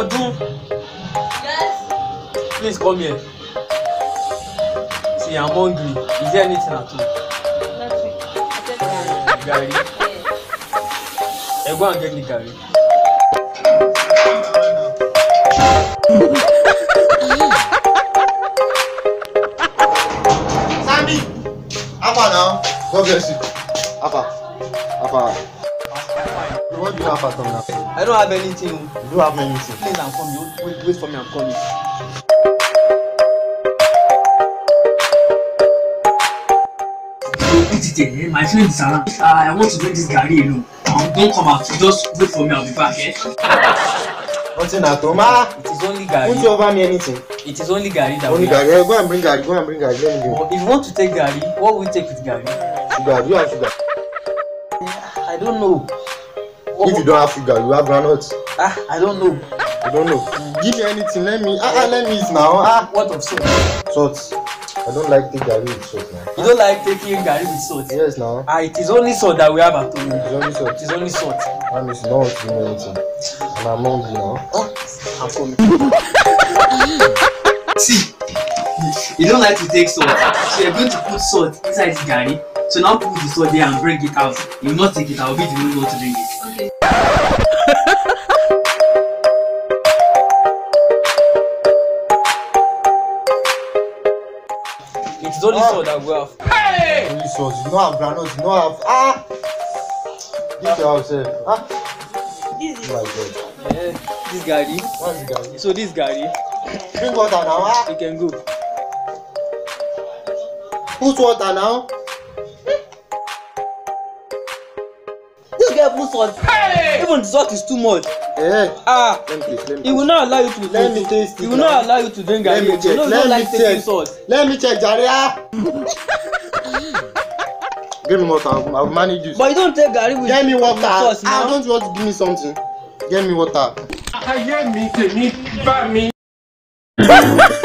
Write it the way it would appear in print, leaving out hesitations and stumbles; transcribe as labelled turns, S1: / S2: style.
S1: Odun.
S2: Yes.
S1: Please come here. See, I'm hungry. Is there anything at all?
S2: Nothing.
S1: Gary.
S2: Yes.
S1: Go and get me Gary.
S3: Sammy! Apa now? God bless you. Apa? What do you have at home now?
S1: I don't have anything.
S3: You don't have anything.
S1: Please, I'm coming. Wait for me, I'm coming. My friend is around. I want to drink this Gary alone. Don't come out. Just wait for me, I'll be back.
S3: Nothing at home. Ah!
S1: It is only Gary.
S3: Won't you offer me anything?
S1: It is only Gary that
S3: Only
S1: we have.
S3: Gary. Go and bring Gary. Let me give
S1: If you want to take Gary, what will you take with Gary?
S3: sugar. Do you have sugar?
S1: I don't know.
S3: If you don't have sugar, you have granuts.
S1: I don't know.
S3: You don't know. Give me anything. Let me eat now.
S1: What of salt?
S3: Salt. I don't like take Gary with salt now.
S1: You don't like taking Gary with salt?
S3: Yes now.
S1: It is only salt that we have at home.
S3: It's only salt.
S1: It is only salt.
S3: That means no one to do anything. And I'm hungry now.
S1: I'm coming. See, you don't like to take salt, so you're going to put salt inside the Gary. So now put the salt there and bring it out. You will not take it. I will be the only one to drink it.
S2: Okay.
S1: It is only salt that we have.
S3: Only salt. You don't have granuts. You don't have This yourself.
S2: This is
S3: Oh my God.
S1: Yeah, this Gary.
S3: What's the Gary?
S1: So this Gary,
S3: Drink water now.
S1: you can go.
S3: Put water now.
S1: This guy put salt. Even the salt is too much.
S3: Let me taste.
S1: He will not allow you to.
S3: Let me taste it
S1: He will
S3: now.
S1: not allow you to drink Gary.
S3: Let me check.
S1: You know you don't like taking salt.
S3: Let me check, Gary. Give me water. I'll manage this.
S1: But you don't take Gary with.
S3: Get me water.
S1: Sauce now.
S3: Don't you want to give me something? Get me water.
S4: Ayé mi tèmi bá mi.